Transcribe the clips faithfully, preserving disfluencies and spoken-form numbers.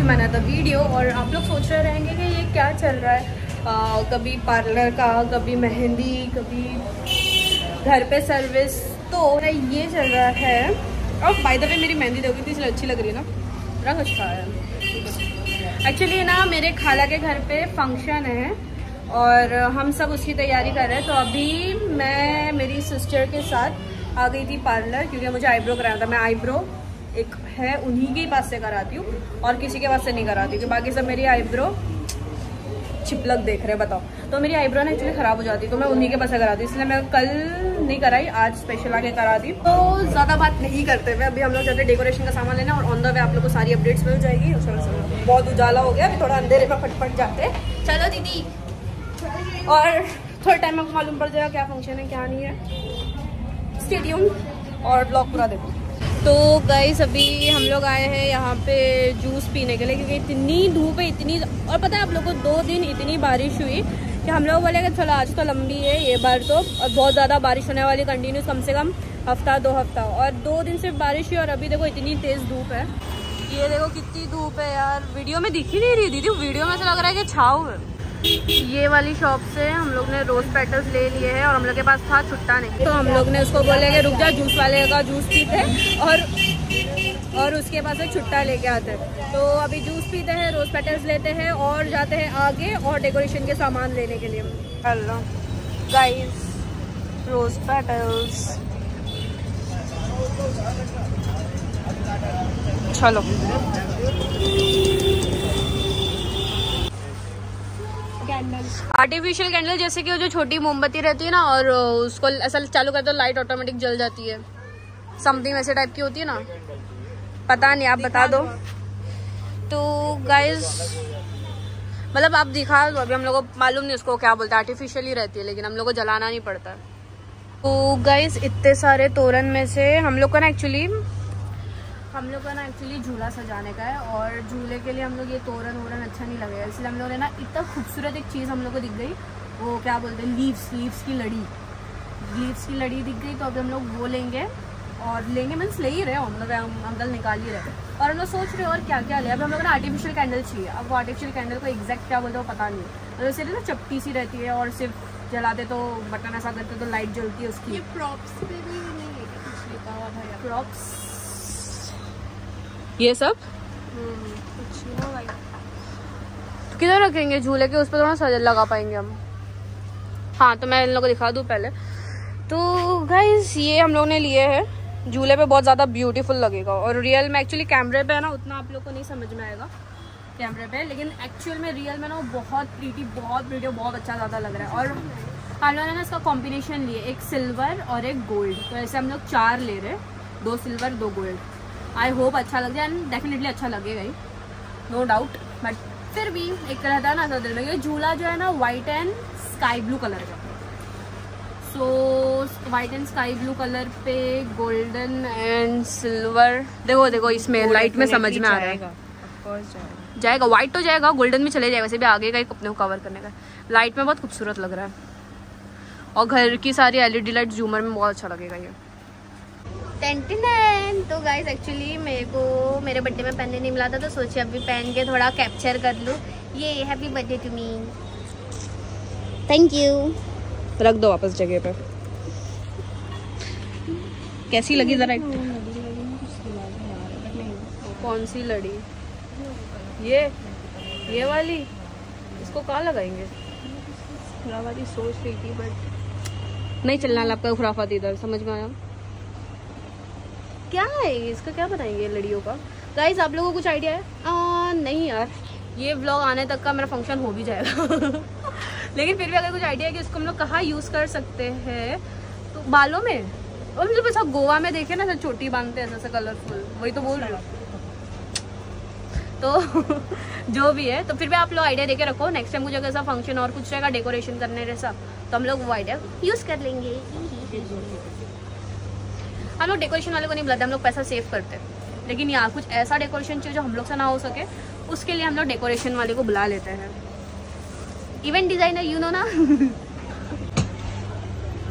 To my another video. और आप लोग सोच रहे रहेंगे कि ये क्या चल रहा है, आ, कभी पार्लर का, कभी मेहंदी, कभी घर पे सर्विस। तो ये चल रहा है। और बाय द वे मेरी मेहंदी देखोगी तो इसलिए अच्छी लग रही है ना, रंग अच्छा है। एक्चुअली ना मेरे खाला के घर पे फंक्शन है और हम सब उसकी तैयारी कर रहे हैं। तो अभी मैं मेरी सिस्टर के साथ आ गई थी पार्लर, क्योंकि मुझे आईब्रो कराना था। मैं आईब्रो एक है उन्हीं के पास से कराती हूँ और किसी के पास से नहीं कराती, क्योंकि बाकी सब मेरी आईब्रो चिपलक देख रहे हैं, बताओ। तो मेरी आईब्रो ना एक्चुअली ख़राब हो जाती, तो मैं उन्हीं के पास से कराती, इसलिए मैं कल नहीं कराई, आज स्पेशल आके करा दी। तो ज़्यादा बात नहीं करते हुए अभी हम लोग जाते हैं डेकोरेशन का सामान लेना, और ऑन द वे आप लोग को सारी अपडेट्स मिल जाएगी। बहुत उजाला हो गया, अभी थोड़ा अंधेरे में फटफट जाते। चलो दीदी, और थोड़े टाइम में मालूम पड़ जाएगा क्या फंक्शन है क्या नहीं है। स्टे ट्यून्ड और ब्लॉग पूरा देखो। तो गाइस अभी हम लोग आए हैं यहाँ पे जूस पीने के लिए, क्योंकि इतनी धूप है इतनी। और पता है आप लोगों को, दो दिन इतनी बारिश हुई कि हम लोग बोले कि चलो आज तो लंबी है ये बार, तो बहुत ज़्यादा बारिश होने वाली कंटिन्यूस, कम से कम हफ्ता दो हफ्ता। और दो दिन से बारिश हुई और अभी देखो इतनी तेज़ धूप है। ये देखो कितनी धूप है यार, वीडियो में दिख ही नहीं रही दीदी, वीडियो में ऐसा लग रहा है कि छाव है। ये वाली शॉप से हम लोग ने रोज पेटल्स ले लिए हैं और हम लोग के पास था छुट्टा नहीं, तो हम लोग ने उसको बोले कि रुक जा, जूस वाले का जूस पीते और और उसके पास से छुट्टा लेके आते हैं। तो अभी जूस पीते हैं, रोज पेटल्स लेते हैं और जाते हैं आगे और डेकोरेशन के सामान लेने के लिए। हेलो गाइस, रोज पेटल्स, चलो। आर्टिफिशियल कैंडल, जैसे कि वो जो छोटी मोमबत्ती रहती है ना, और उसको ऐसा चालू कर दो लाइट ऑटोमेटिक जल जाती है, समथिंग वैसे टाइप की होती है ना, पता नहीं, आप बता दो। तो गाइस मतलब आप दिखा दो, अभी हम लोगों को मालूम नहीं उसको क्या बोलते हैं, आर्टिफिशियल ही रहती है, लेकिन हम लोग को जलाना नहीं पड़ता है। तो गाइस इतने सारे तोरण में से हम लोग का ना एक्चुअली हम लोग का ना एक्चुअली झूला सजाने का है, और झूले के लिए हम लोग ये तोरण वोरण अच्छा नहीं लगेगा, इसलिए हम लोग ने ना इतना खूबसूरत एक चीज़ हम लोग को दिख गई, वो क्या बोलते हैं, लीव्स लीव्स की लड़ी लीव्स की लड़ी दिख गई। तो अभी हम लोग वो लेंगे, और लेंगे मीन्स ले ही रहे हम लोग, अंकल निकाल ही रहे, और हम लोग सोच रहे हैं और क्या क्या ले। अब हम लोग ना आर्टिफिशियल कैंडल चाहिए। अब वो आर्टिफिशियल कैंडल को एग्जैक्ट क्या बोलते हैं वो पता नहीं, तो सिर्फ ना चपटी सी रहती है और सिर्फ जलाते तो बटन ऐसा करते तो लाइट जलती है उसकी। प्रॉप्स पे भी नहीं है कुछ लिखा हुआ भाई, प्रॉप्स ये सब तो किधर रखेंगे झूले के, उस पर थोड़ा सजा लगा पाएंगे हम। हाँ तो मैं इन लोगों को दिखा दूँ पहले। तो गाइस ये हम लोग ने लिए हैं, झूले पे बहुत ज़्यादा ब्यूटीफुल लगेगा, और रियल में एक्चुअली कैमरे पे है ना उतना आप लोग को नहीं समझ में आएगा कैमरे पे, लेकिन एक्चुअल में रियल में ना वो बहुत प्रीटी बहुत प्रीटी बहुत अच्छा ज़्यादा लग रहा है। और हम लोगों ने ना इसका कॉम्बिनेशन लिए, एक सिल्वर और एक गोल्ड, तो ऐसे हम लोग चार ले रहे, दो सिल्वर दो गोल्ड। आई होप अच्छा लग जाए, एंड डेफिनेटली अच्छा लगेगा ही, नो डाउट। बट फिर भी एक तरह था ना दिल में, ये झूला जो है ना white and sky blue colour का, so white and sky blue colour पे गोल्डन एंड सिल्वर। देखो देखो इसमें लाइट में समझ में आ रहा है, जाएगा जाएगा वाइट तो जाएगा, गोल्डन भी चले जाएगा, वैसे भी आगे का एक अपने को कवर करने का। लाइट में बहुत खूबसूरत लग रहा है, और घर की सारी एलईडी लाइट झूमर में बहुत अच्छा लगेगा ये। तो गाइस एक्चुअली मेरे को मेरे बर्थडे में पहनने नहीं मिला था, तो सोचे अभी पहन के थोड़ा कैप्चर कर लूँ। ये happy birthday to me, thank you. रख दो वापस जगह पे। कैसी लगी जरा? कौन सी लड़ी? ये ये वाली, इसको कहाँ लगाएंगे? वाली सोच रही थी बट नहीं चलना आपका खुराफात इधर, समझ में आया क्या है इसका, क्या बताएंगे लड़ियों का। गाइस आप लोगों को कुछ आइडिया है? आ, नहीं यार, ये व्लॉग आने तक का मेरा फंक्शन हो भी जाएगा लेकिन फिर भी अगर कुछ आइडिया है कि इसको हम लोग कहाँ यूज़ कर सकते हैं, तो बालों में, और मतलब ऐसा गोवा में देखे ना, ऐसा चोटी बांधते हैं ऐसा कलरफुल, वही तो बोल रही हूँ। तो जो भी है, तो फिर भी आप लोग आइडिया देके रखो, नेक्स्ट टाइम मुझे अगर ऐसा फंक्शन और कुछ रहेगा डेकोरेशन करने जैसा, तो हम लोग वो आइडिया यूज़ कर लेंगे। हम लोग डेकोरेशन वाले को नहीं बुलाते, हम लोग पैसा सेव करते हैं, लेकिन यहाँ कुछ ऐसा डेकोरेशन चाहिए जो हम लोग से ना हो सके, उसके लिए हम लोग डेकोरेशन वाले को बुला लेते हैं। इवेंट डिजाइनर यू नो ना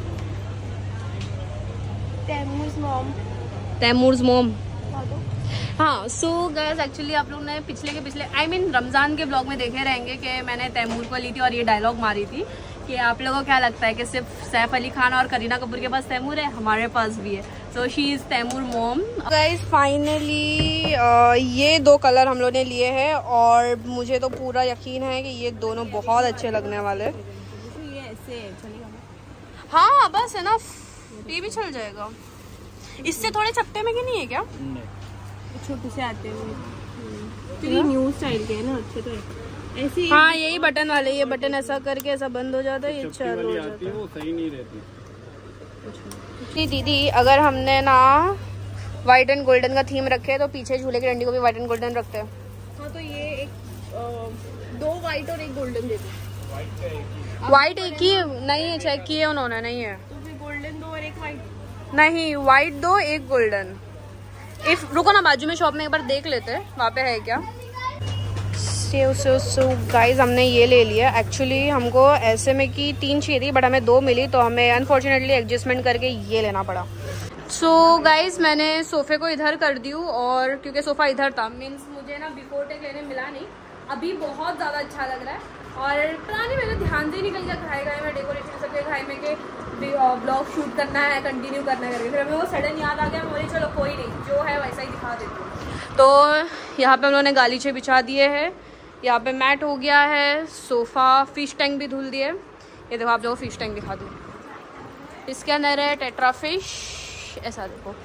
तैमूर्स मॉम तैमूर्स मॉम हाँ सो गाइस एक्चुअली आप लोग ने पिछले के पिछले I I mean mean, Ramzan के ब्लॉग में देखे रहेंगे कि मैंने तैमूर को ली थी और ये डायलॉग मारी थी कि आप लोगों को क्या लगता है कि सिर्फ सैफ अली खान और करीना कपूर के पास तैमूर है, हमारे पास भी है। So she is Taimur mom. Guys finally ये दो कलर हम लोग ने लिए हैं और मुझे तो पूरा यकीन है कि ये दोनों बहुत अच्छे लगने वाले। ये ऐसे चलेगा? हाँ बस है ना, ये भी चल जाएगा। इससे थोड़े चपटे में की नहीं है क्या? छोटे से आते हैं न्यू स्टाइल के ना, अच्छे तो ऐसे। हाँ यही बटन वाले, ये बटन ऐसा करके ऐसा बंद हो जाता है, ये चालू हो जाता है, वो सही नहीं रहती। दीदी अगर हमने ना व्हाइट एंड गोल्डन का थीम रखे तो पीछे झूले की डंडी को भी व्हाइट एंड गोल्डन रखते हैं। हाँ तो ये एक आ, दो व्हाइट और एक गोल्डन दे दो। व्हाइट एक ही नहीं है, चेक किए उन्होंने, नहीं है तो फिर गोल्डन दो और एक व्हाइट। नहीं व्हाइट दो एक गोल्डन। इफ रुको ना बाजू में शॉप में एक बार देख लेते हैं वहाँ पे है क्या। सो सो सो गाइज हमने ये ले लिया। एक्चुअली हमको ऐसे में कि तीन चाहिए थी बट हमें दो मिली तो हमें अनफॉर्चुनेटली एडजस्टमेंट करके ये लेना पड़ा। सो so, गाइज मैंने सोफ़े को इधर कर दी हूँ और क्योंकि सोफ़ा इधर था मीन्स मुझे ना बिफोर टेक लेने मिला नहीं। अभी बहुत ज़्यादा अच्छा लग रहा है और पता नहीं मेरे ध्यान से ही निकल गया घाई घाई में डेकोरेशन सबके घाई में के ब्लॉग शूट करना है, कंटिन्यू करना है करके फिर हमें वो सडन याद आ गया। बोली चलो कोई नहीं, जो है वैसा ही दिखा देती हूँ। तो यहाँ पे हम लोगों ने गालीचे बिछा दिए हैं, यहाँ पे मैट हो गया है, सोफ़ा, फिश टैंक भी धुल दिए। ये देखो आप लोगों को फिश टैंक दिखा दूँ, इसके अंदर है टेट्रा फिश, ऐसा देखो।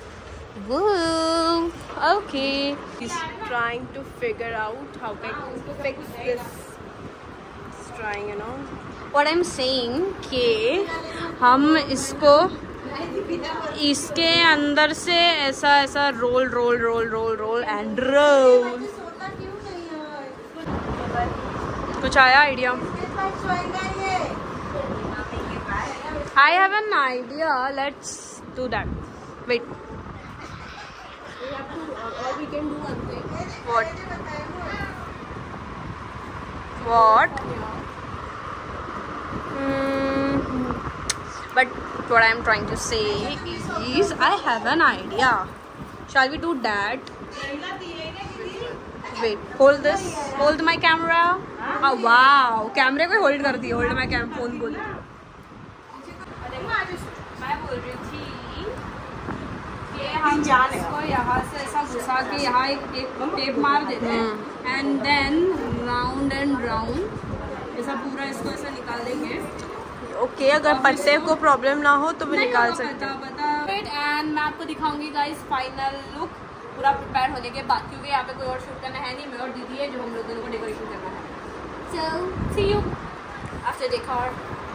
Okay trying to figure out how to fix this, trying you know what I am saying कि हम इसको इसके अंदर से ऐसा ऐसा roll roll roll roll roll and roll. कुछ आया idea? I have an idea, let's do that. Wait what what but what I am trying to say is I have an idea. Shall we do that? Wait, hold this, hold my camera. Oh wow, कैमरे को hold कर दिया, hold my cam phone को। मैं बोल रही थी कि हम इसको यहाँ से ऐसा घुसा के यहाँ एक एक टेप मार देते हैं and then round and round ऐसा पूरा इसको ऐसा निकाल देंगे। ओके okay, अगर पट्टे को प्रॉब्लम ना हो तो भी निकाल सकते हैं। एंड मैं आपको दिखाऊंगी गाइस फाइनल लुक पूरा प्रिपेयर होने के बाद, क्योंकि यहाँ पे कोई और शूट करना है नहीं, मैं और दीदी है जो हम लोग दोनों को डेकोरेशन करना है। So see you after decor.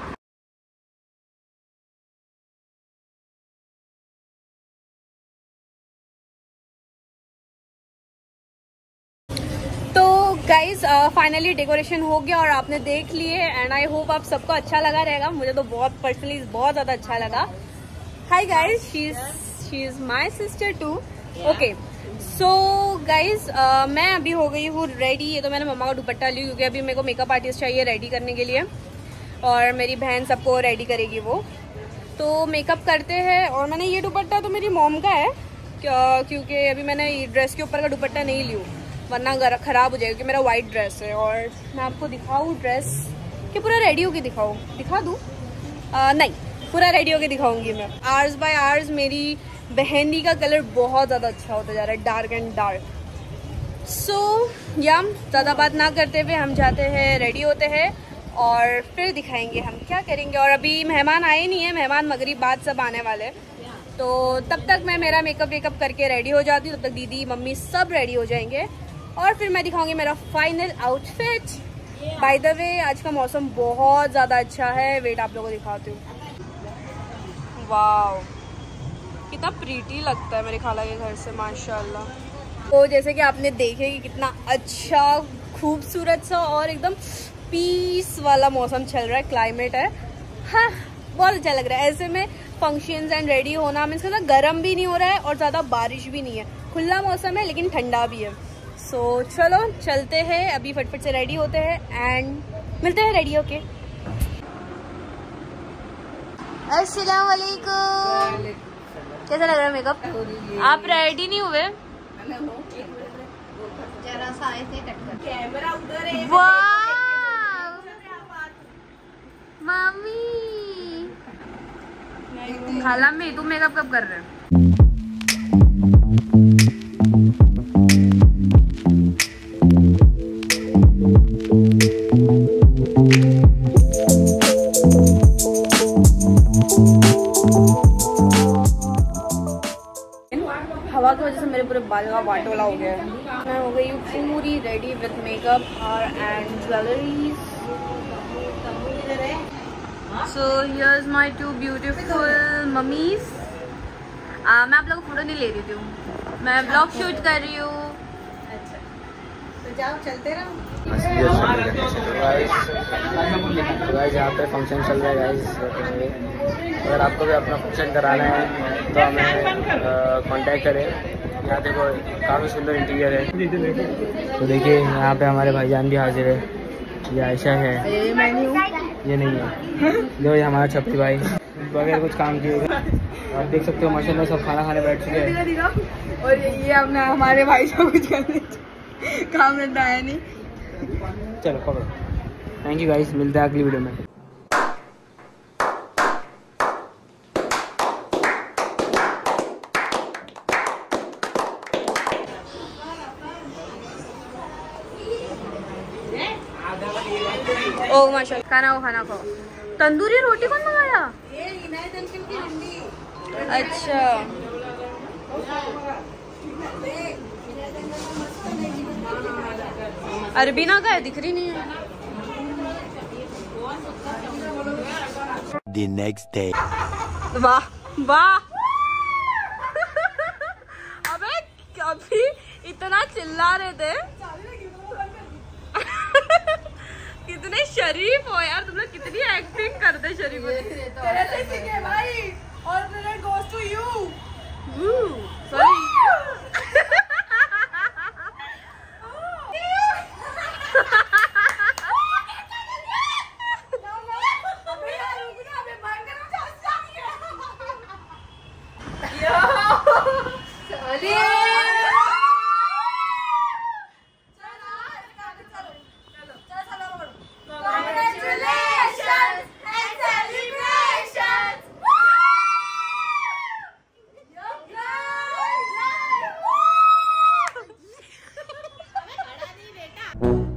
Guys finally decoration हो गया और आपने देख लिए एंड आई होप आप सबको अच्छा लगा रहेगा। मुझे तो बहुत पर्सनली बहुत ज़्यादा अच्छा लगा। Hi guys, she is she is my sister too. Okay so guys मैं अभी हो गई हूँ रेडी। ये तो मैंने मम्मा का दुपट्टा ली क्योंकि अभी मेरे को मेकअप आर्टिस्ट चाहिए रेडी करने के लिए और मेरी बहन सबको रेडी करेगी वो, तो मेकअप करते हैं। और मैंने ये दुपट्टा तो मेरी मॉम का है क्योंकि अभी मैंने ड्रेस के ऊपर का दुपट्टा नहीं ली वरना ख़राब हो जाएगा क्योंकि मेरा वाइट ड्रेस है। और मैं आपको दिखाऊँ ड्रेस कि पूरा रेडी होके दिखाऊँ, दिखा दूँ? नहीं, पूरा रेडी होके दिखाऊंगी मैं। आवर्स बाय आवर्स मेरी बहनी का कलर बहुत ज़्यादा अच्छा होता जा रहा है, डार्क एंड डार्क। सो या ज़्यादा बात ना करते हुए हम जाते हैं, रेडी होते हैं और फिर दिखाएंगे हम क्या करेंगे। और अभी मेहमान आए नहीं है, मेहमान मगरिब बाद सब आने वाले, तो तब तक मैं मेरा मेकअप वेकअप करके रेडी हो जाती हूँ। तब तक दीदी मम्मी सब रेडी हो जाएंगे और फिर मैं दिखाऊंगी मेरा final outfit. By the way आज का मौसम बहुत ज़्यादा अच्छा है, वेट आप लोगों को दिखाती हूँ। वाव कितना प्रीटी लगता है मेरे खाला के घर से माशाल्लाह। तो जैसे कि आपने देखे कि कितना अच्छा खूबसूरत सा और एकदम पीस वाला मौसम चल रहा है, क्लाइमेट है। हाँ बहुत अच्छा लग रहा है। ऐसे में फंक्शंस एंड रेडी होना मीन्स ज़्यादा गर्म भी नहीं हो रहा है और ज़्यादा बारिश भी नहीं है, खुला मौसम है लेकिन ठंडा भी है। सो so, चलो चलते हैं, अभी फटफट से रेडी होते हैं एंड मिलते हैं रेडी होके। अस्सलाम वालेकुम। कैसा लग रहा है मेकअप? आप रेडी नहीं हुए? सारे से टक्कर। कैमरा उधर है। वाह मम्मी खाला में तुम मेकअप कब कर रहे हो? हवा की वजह से मेरे पूरे बाल का वाटोला हो गया है। मैं हो गई हूँ पूरी रेडी विथ मेकअप और and jewelleries. So here is my two beautiful mummies. मैं आप लोगों को फोटो नहीं ले रही हूँ, मैं ब्लॉग शूट कर रही हूँ। अच्छा तो जाओ चलते रहो। गाइस यहाँ पे फंक्शन चल रहा है गाइस। अगर आपको भी अपना फंक्शन कराना है तो हमें कांटेक्ट करें। यहाँ देखो काफ़ी सुंदर इंटीरियर है। तो देखिए यहाँ पे हमारे भाईजान भी हाजिर है। ये आयशा है, ये मैं नहीं हूँ, ये नहीं है। जो ये हमारा छपरी भाई वगैरह कुछ काम किएगा। आप देख सकते हो माशाल्लाह सब खाना खाने बैठ चुके हैं। और ये अपने हमारे भाई को कुछ करने काम रहता है नहीं। चलो पकड़ो। थैंक यू गाइस, मिलते हैं अगली वीडियो में। ओ माशाल्लाह खाना हो खाना खाओ। तंदूरी रोटी कौन मंगाया? अच्छा अरबीना का है, दिख रही नहीं है। The next day. वाह वाह अबे अभी इतना चिल्ला रहे थे। कितने शरीफ हो यार तुम लोग, कितनी एक्टिंग करते शरीफ भाई। और मेरा goes to you. Sorry. Boom.